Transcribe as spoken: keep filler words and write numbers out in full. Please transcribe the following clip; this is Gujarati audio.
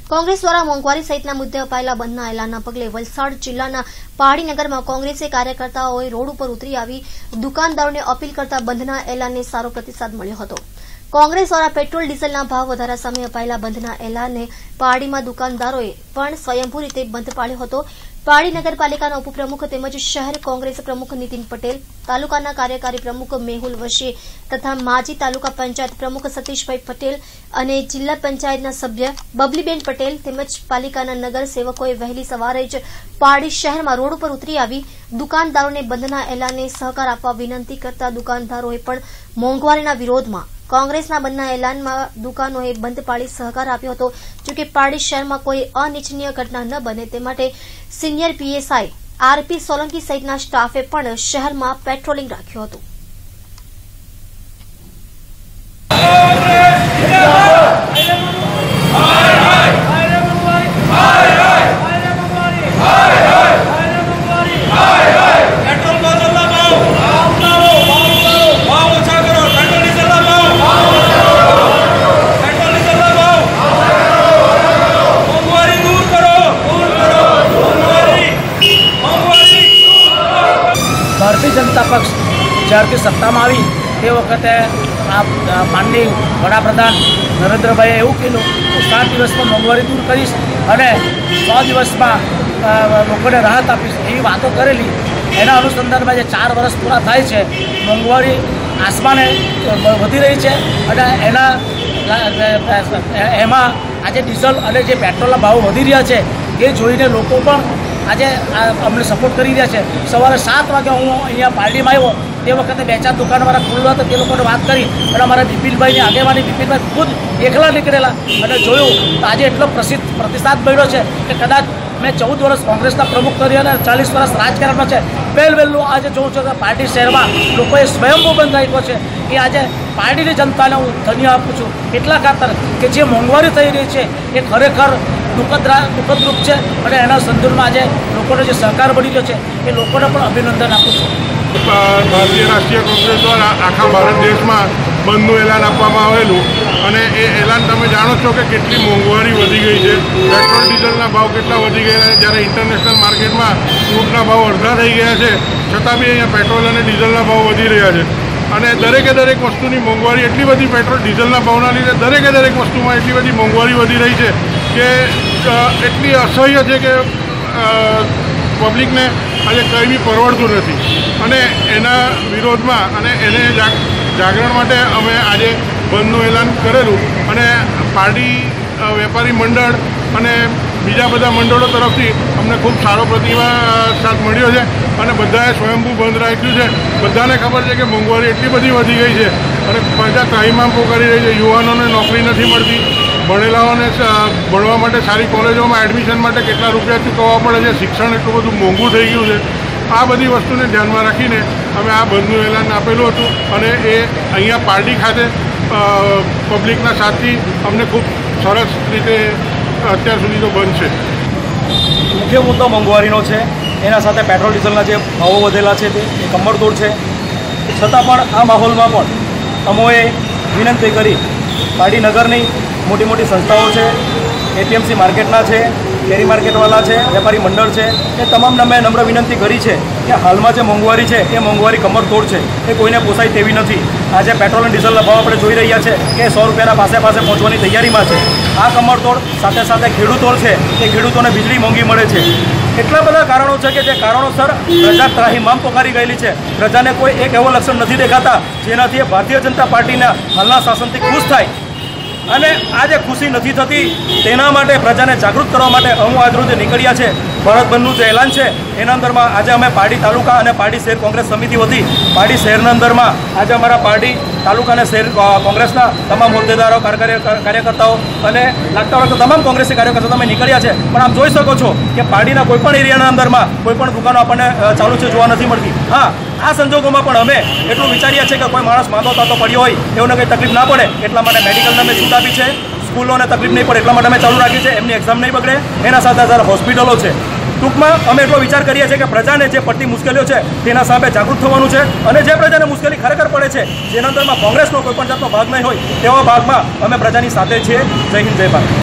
કોંગ્રેસ દ્વારા મોંઘવારી સહિતના મુદ્દે અપાયેલા બંધના એલાનના પગલે વલસાડ જિલ્લાના પહાડીનગરમાં કોંગ્રેસે કાર્યકર્તાઓએ રોડ ઉપર ઉતરી આવી દુકાનદારોને અપીલ કરતા બંધના એલાનને સારો પ્રતિસાદ મળ્યો હતો। કોંગ્રેસ દ્વારા પેટ્રોલ ડીઝલના ભાવ વધારા સામે અપાયેલા બંધના એલાનને પહાડીમાં દુકાનદારોએ પણ સ્વયંભૂ રીતે બંધ પાળ્યો હતો। પહાડી નગરપાલિકાના ઉપપ્રમુખ તેમજ શહેર કોંગ્રેસ પ્રમુખ નીતિન પટેલ, તાલુકાના કાર્યકારી પ્રમુખ મેહુલ વશી તથા માજી તાલુકા પંચાયત પ્રમુખ સતીશભાઈ પટેલ અને જિલ્લા પંચાયતના સભ્ય બબલીબેન પટેલ તેમજ પાલિકાના નગર સેવકોએ વહેલી સવારે જ પહાડી શહેરમાં રોડ ઉપર ઉતરી આવી દુકાનદારોને બંધના એલાનને સહકાર આપવા વિનંતી કરતા દુકાનદારોએ પણ મોંઘવારીના વિરોધમાં કોંગ્રેસના બંધના એલાનમાં દુકાનોએ બંધ પાળી સહકાર આપ્યો હતો। જોકે પહાડી શહેરમાં કોઈ અનિચ્છનીય ઘટના ન બને તે માટે સિનિયર પીએસઆઈ આરપી સોલંકી સહિતના સ્ટાફે પણ શહેરમાં પેટ્રોલિંગ રાખ્યું હતું। भारतीय जनता पक्ष ज्यारथी सत्ता में आई ते वखते आ माननीय वडाप्रधान नरेन्द्रभाई एवं कीधुं कि सात दिवस में मोंघवारी दूर करीश अने सौ दिवस में लोकोने राहत आपीश एवी वातो करेली। एना अनुसंधान में चार वर्ष पूरा थाय छे मोंघवारी आसमाने वधी रही है अने एना एमां आजे डीजल अने जे पेट्रोलना भाव वधी रह्या छे ए जोईने लोको पण आज अमने सपोर्ट कर रहा है। सवारे सात वागे हूँ अँ पार्टी में आव्यो ते वखते बे चार दुकानवाळा खुल्ला तो ते लोकोने बात करी अने अमारा विपिनभाई ने आगेवानी विपिनभाई खुद एकला निकळेला अने जोयुं तो आज एटलो प्रसिद्ध प्रतिसाद मळ्यो छे कि कदाच मैं चौदह वर्ष कांग्रेसना प्रमुख करी अने चालीस वर्ष राजकारण में पहल वहेलू आज जोऊं छुं कि पार्टी शहर में लोकोए स्वयंभू बंध आप्यो छे कि आज पार्टी जनता ने हूँ धन्य आपू छूं एटला खातर कि जे मोंघवारी थई रही है ये खरेखर दुखद दुखद रूप है और एना संदर्भ में आज लोगों जो सहकार बनी गयो है लोगों ने अभिनंदन आपू छूं। भारतीय राष्ट्रीय कांग्रेस द्वारा आखा भारत देश में बंधनु एलान आपवामां आवेलुं अने ए एलान तमे जाणो छो कि केटली मोंघवारी वधी गई है। पेट्रोल डीजलना भाव केटला वधी गया है ज्यारे इंटरनेशनल मार्केट में क्रूडना भाव अर्धा थई गया है छतां बी अहींया पेट्रोल अने डीजलना भाव वधी रह्या छे અને દરેકે દરેક વસ્તુની મોંઘવારી એટલી બધી પેટ્રોલ ડીઝલના ભાવના લીધે દરેકે દરેક વસ્તુમાં એટલી બધી મોંઘવારી વધી રહી છે કે એટલી અસહ્ય છે કે પબ્લિકને આજે કંઈ બી પરવડતું નથી અને એના વિરોધમાં અને એને જાગરણ માટે અમે આજે બંધનું એલાન કરેલું અને પાર્ટી વેપારી મંડળ અને બીજા બધા મંડળો તરફથી અમને ખૂબ સારો પ્રતિસાદ મળ્યો છે અને બધાએ સ્વયંભૂ બંધ રાખ્યું છે। બધાને ખબર છે કે મોંઘવારી એટલી બધી વધી ગઈ છે અને પ્રજા ત્રાહિમામ પોકારી રહી છે। યુવાનોને નોકરી નથી મળતી, ભણેલાઓને ભણવા માટે સારી કોલેજોમાં એડમિશન માટે કેટલા રૂપિયા ચૂકવવા પડે છે, શિક્ષણ એટલું બધું મોંઘું થઈ ગયું છે। આ બધી વસ્તુને ધ્યાનમાં રાખીને અમે આ બંધનું એલાન આપેલું હતું અને એ અહીંયા પાર્ટી ખાતે પબ્લિકના સાથથી અમને ખૂબ સરસ રીતે અત્યાર સુધી તો બંધ છે। मुख्य मुद्दो मोंघवारीनो छे एना साथे पेट्रोल डीजलना जे भावो वधेला छे ते कमरतोड़ छे। छतां पण आ माहोलमां पण अमोए विनंती करी पार्टी नगरनी मोटी मोटी संस्थाओं छे, एपीएमसी मार्केटना छे, डेरी मार्केटवाला छे, वेपारी मंडळ छे ए तमामने मैं नम्र विनंती करी छे कि हालमां जे मोंघवारी छे ए मोंघवारी कमरतोड़ छे ए कोईने पोसाय तेवी नथी। आज पेट्रोल अने डीजलना भाव आपणे जोई रह्या छे कि सौ रुपियाना पासे पासे पहोंचवानी तैयारीमां छे। आ कमरतोड़ साथे साथे खेडूतो छे ए खेडूतोने वीजળી मोंघी मळे छे। એટલા બધા કારણો છે કે જે કારણોસર પ્રજા ત્રાહિમામ પોકારી ગયેલી છે। પ્રજાને કોઈ એક એવો લક્ષણ નથી દેખાતા જેનાથી ભારતીય જનતા પાર્ટીના હાલના શાસનથી ખુશ થાય અને આ જે ખુશી નથી થતી તેના માટે પ્રજાને જાગૃત કરવા માટે અમુ આજરોજ નીકળ્યા છે। ભારત બંધનું જે એલાન છે એના અંદરમાં આજે અમે પાર્ટી તાલુકા અને પાર્ટી શહેર કોંગ્રેસ સમિતિ વતી પાર્ટી શહેરના અંદરમાં આજે અમારા પાર્ટી તાલુકા અને શહેર કોંગ્રેસના તમામ હોદ્દેદારો કાર્યકર્તાઓ અને લાગતા વળગતા તમામ કોંગ્રેસી કાર્યકર્તાઓ તમે નીકળ્યા છે। પણ આપ જોઈ શકો છો કે પાર્ટીના કોઈપણ એરિયાના અંદરમાં કોઈપણ દુકાનો આપણને ચાલુ છે જોવા નથી મળતી। હા, આ સંજોગોમાં પણ અમે એટલું વિચારીએ છીએ કે કોઈ માણસ માંદો તાતો પડ્યો હોય એઓને કંઈ તકલીફ ના પડે એટલા માટે મેડિકલને અમે છૂટ આપી છે। સ્કૂલોને તકલીફ નહીં પડે એટલા માટે અમે ચાલુ રાખી છે, એમની એક્ઝામ નહીં બગડે એના સાથે સાથે હોસ્પિટલો છે। ટૂંકમાં અમે એટલો વિચાર કરીએ છીએ કે પ્રજાને જે પડતી મુશ્કેલીઓ છે તેના સામે જાગૃત થવાનું છે અને જે પ્રજાને મુશ્કેલી ખરેખર પડે છે જેના અંદરમાં કોંગ્રેસનો કોઈ પણ જાતનો ભાગ નહીં હોય તેવા ભાગમાં અમે પ્રજાની સાથે છીએ। જય હિન્દ, જય ભારત।